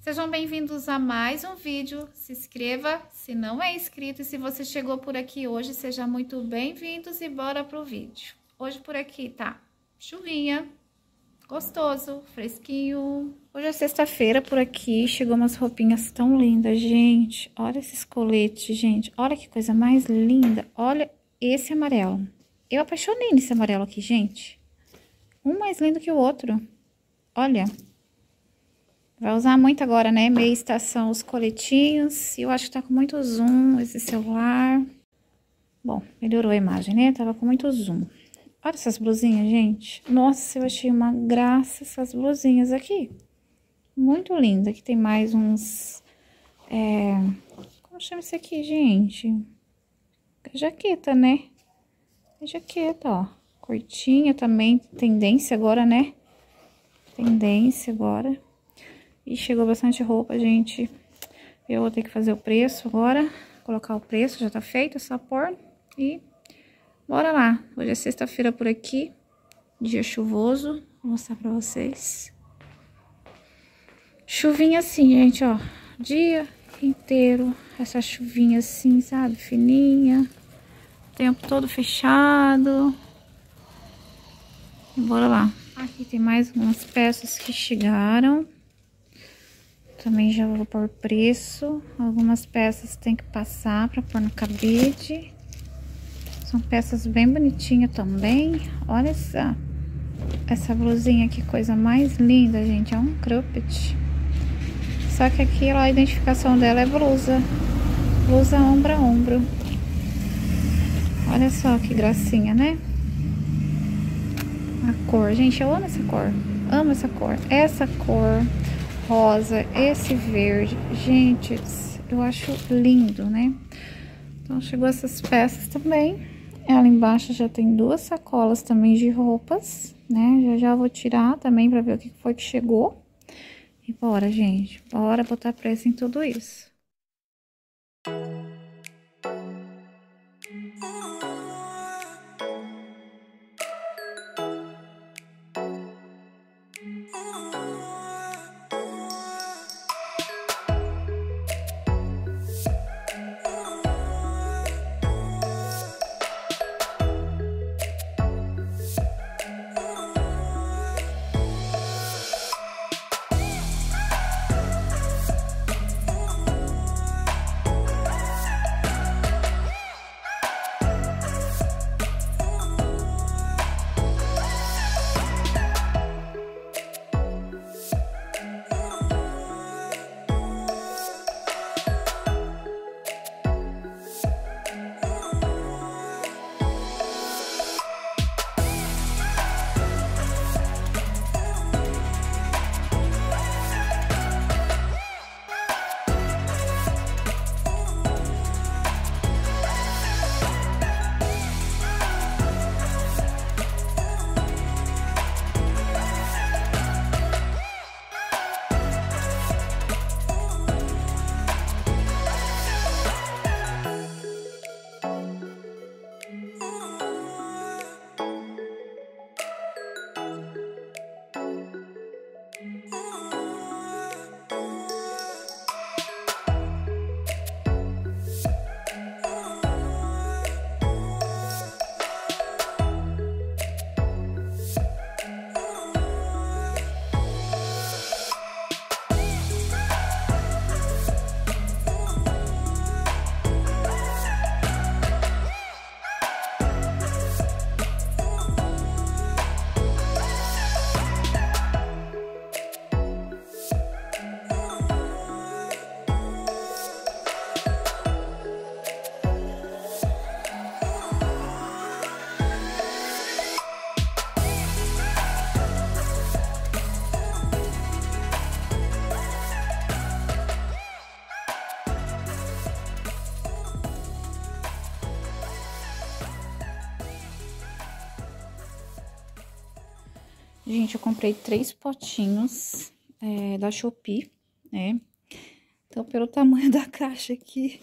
Sejam bem-vindos a mais um vídeo. Se inscreva se não é inscrito e se você chegou por aqui hoje, seja muito bem-vindos e bora pro vídeo. Hoje por aqui tá chuvinha, gostoso, fresquinho. Hoje é sexta-feira por aqui, chegou umas roupinhas tão lindas, gente. Olha esses coletes, gente. Olha que coisa mais linda. Olha esse amarelo. Eu apaixonei nesse amarelo aqui, gente. Um mais lindo que o outro. Olha. Vai usar muito agora, né? Meia estação, os coletinhos. E eu acho que tá com muito zoom esse celular. Bom, melhorou a imagem, né? Tava com muito zoom. Olha essas blusinhas, gente. Nossa, eu achei uma graça essas blusinhas aqui. Muito linda. Aqui tem mais uns... Como chama isso aqui, gente? Jaqueta, né? É jaqueta, ó. Curtinha também. Tendência agora, né? Tendência agora. E chegou bastante roupa, gente. Eu vou ter que fazer o preço agora. Colocar o preço, já tá feito, é só pôr. E bora lá. Hoje é sexta-feira por aqui. Dia chuvoso. Vou mostrar pra vocês. Chuvinha assim, gente, ó. Dia inteiro. Essa chuvinha assim, sabe? Fininha. O tempo todo fechado. E bora lá. Aqui tem mais umas peças que chegaram. Também já vou pôr preço. Algumas peças tem que passar para pôr no cabide. São peças bem bonitinhas também. Olha essa blusinha, que coisa mais linda, gente. É um cropped. Só que aqui ó, a identificação dela é blusa. Blusa ombro a ombro. Olha só que gracinha, né? A cor. Gente, eu amo essa cor. Amo essa cor. Essa cor... rosa, esse verde, gente, eu acho lindo, né? Então, chegou essas peças também. Ela embaixo já tem duas sacolas também de roupas, né? Já vou tirar também pra ver o que foi que chegou. E bora, gente, bora botar preço em tudo isso. Gente, eu comprei 3 potinhos da Shopee, né? Então, pelo tamanho da caixa aqui,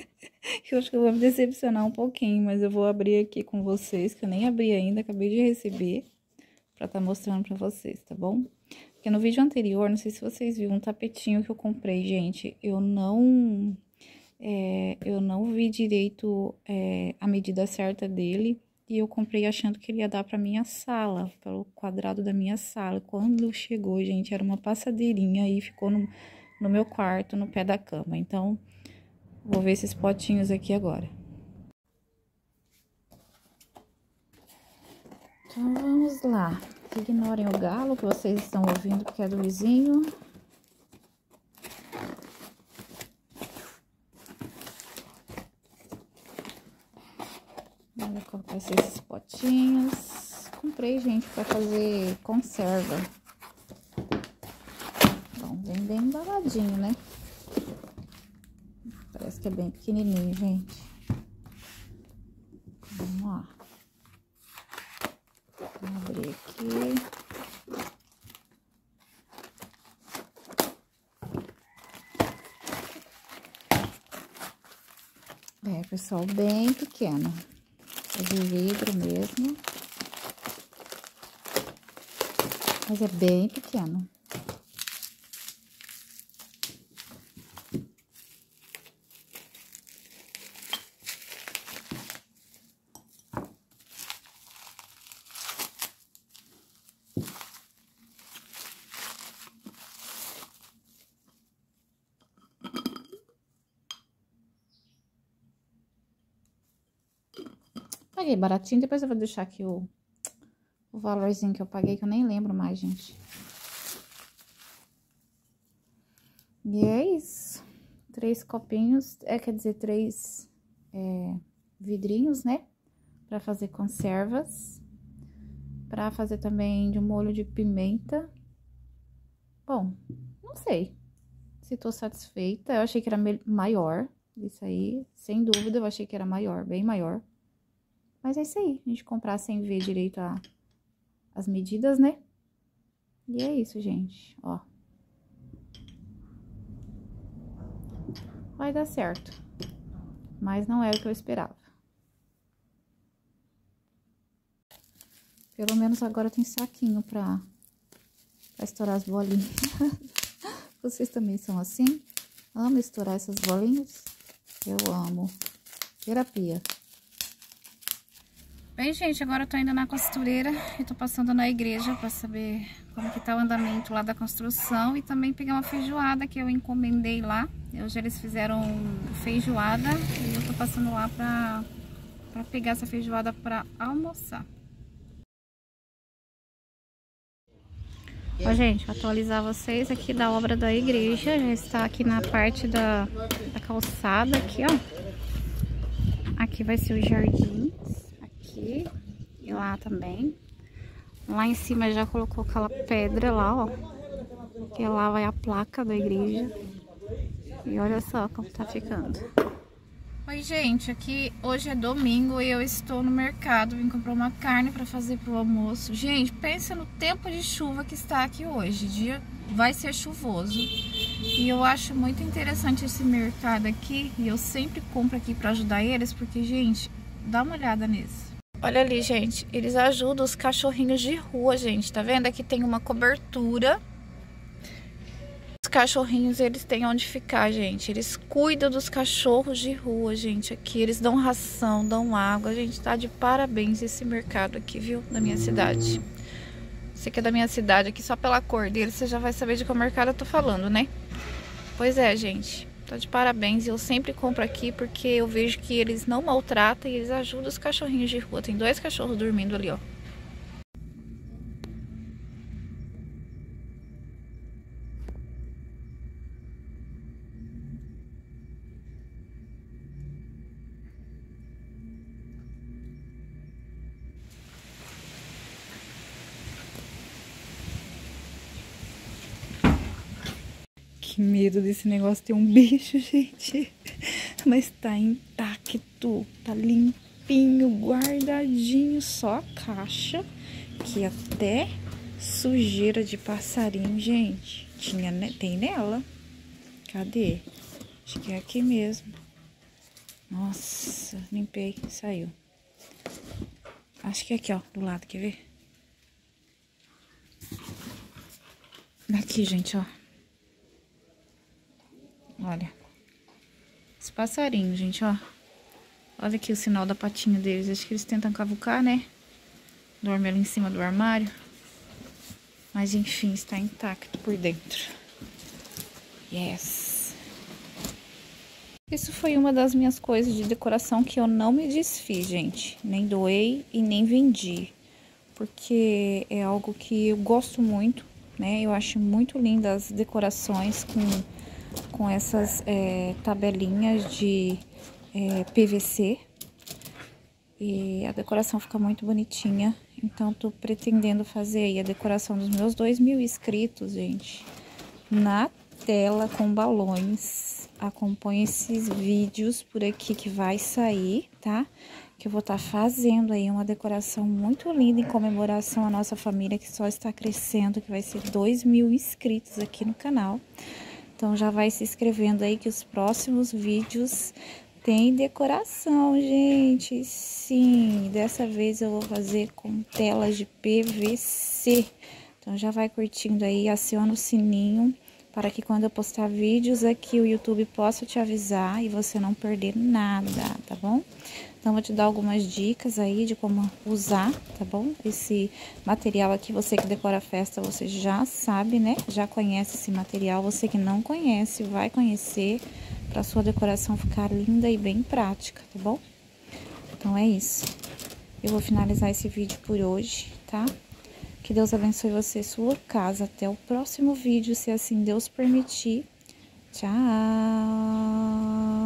eu acho que eu vou me decepcionar um pouquinho, mas eu vou abrir aqui com vocês, que eu nem abri ainda, acabei de receber, pra estar mostrando pra vocês, tá bom? Porque no vídeo anterior, não sei se vocês viram um tapetinho que eu comprei, gente. Eu não vi direito a medida certa dele. E eu comprei achando que ele ia dar pra minha sala, pelo quadrado da minha sala. Quando chegou, gente, era uma passadeirinha e ficou no meu quarto, no pé da cama. Então, vou ver esses potinhos aqui agora. Então, vamos lá. Ignorem o galo que vocês estão ouvindo, porque é do vizinho. Olha, colocar esses potinhos. Comprei, gente, pra fazer conserva. Bom, vem bem embaladinho, né? Parece que é bem pequenininho, gente. Vamos lá. Vou abrir aqui. Pessoal, bem pequeno. É de vidro mesmo. Mas é bem pequeno. Paguei baratinho, depois eu vou deixar aqui o valorzinho que eu paguei, que eu nem lembro mais, gente. E é isso. 3 copinhos, quer dizer, 3 vidrinhos, né? Pra fazer conservas. Pra fazer também de molho de pimenta. Bom, não sei se tô satisfeita. Eu achei que era maior. Isso aí, sem dúvida, eu achei que era maior, bem maior. Mas é isso aí, a gente comprar sem ver direito as medidas, né? E é isso, gente, ó. Vai dar certo. Mas não era o que eu esperava. Pelo menos agora tem saquinho pra estourar as bolinhas. Vocês também são assim? Amo estourar essas bolinhas? Eu amo. Terapia. Bem, gente, agora eu tô indo na costureira e tô passando na igreja pra saber como que tá o andamento lá da construção e também pegar uma feijoada que eu encomendei lá. Hoje eles fizeram feijoada e eu tô passando lá pra pegar essa feijoada pra almoçar. Ó, gente, vou atualizar vocês aqui da obra da igreja. Já está aqui na parte da calçada, aqui, ó. Aqui vai ser o jardim. Aqui e lá também. Lá em cima já colocou aquela pedra lá, ó. Que lá vai a placa da igreja. E olha só como tá ficando. Oi, gente, aqui hoje é domingo e eu estou no mercado. Vim comprar uma carne para fazer pro almoço. Gente, pensa no tempo de chuva que está aqui hoje. O dia vai ser chuvoso. E eu acho muito interessante esse mercado aqui. E eu sempre compro aqui para ajudar eles, porque, gente, dá uma olhada nisso. Olha ali, gente, eles ajudam os cachorrinhos de rua, gente, tá vendo? Aqui tem uma cobertura. Os cachorrinhos, eles têm onde ficar, gente. Eles cuidam dos cachorros de rua, gente, aqui. Eles dão ração, dão água. Gente, tá de parabéns esse mercado aqui, viu? Da minha cidade. Você que é da minha cidade, aqui só pela cor dele, você já vai saber de qual mercado eu tô falando, né? Pois é, gente. Tá de parabéns, eu sempre compro aqui porque eu vejo que eles não maltratam e eles ajudam os cachorrinhos de rua. Tem 2 cachorros dormindo ali, ó. Que medo desse negócio ter um bicho, gente. Mas tá intacto, tá limpinho, guardadinho, só a caixa. Que até sujeira de passarinho, gente, tem nela. Cadê? Acho que é aqui mesmo. Nossa, limpei, saiu. Acho que é aqui, ó, do lado, quer ver? Aqui, gente, ó. Olha. Os passarinhos, gente, ó. Olha aqui o sinal da patinha deles. Acho que eles tentam cavucar, né? Dorme ali em cima do armário. Mas, enfim, está intacto por dentro. Yes! Isso foi uma das minhas coisas de decoração que eu não me desfiz, gente. Nem doei e nem vendi. Porque é algo que eu gosto muito, né? Eu acho muito lindas as decorações com essas tabelinhas de PVC. E a decoração fica muito bonitinha. Então, tô pretendendo fazer aí a decoração dos meus 2.000 inscritos, gente. Na tela com balões. Acompanhe esses vídeos por aqui que vai sair, tá? Que eu vou estar fazendo aí uma decoração muito linda em comemoração à nossa família que só está crescendo, que vai ser 2.000 inscritos aqui no canal. Então, já vai se inscrevendo aí que os próximos vídeos tem decoração, gente. Sim, dessa vez eu vou fazer com telas de PVC. Então, já vai curtindo aí, aciona o sininho para que quando eu postar vídeos aqui o YouTube possa te avisar e você não perder nada, tá bom? Então, vou te dar algumas dicas aí de como usar, tá bom? Esse material aqui, você que decora a festa, você já sabe, né? Já conhece esse material. Você que não conhece, vai conhecer para sua decoração ficar linda e bem prática, tá bom? Então, é isso. Eu vou finalizar esse vídeo por hoje, tá? Que Deus abençoe você e sua casa. Até o próximo vídeo, se assim Deus permitir. Tchau!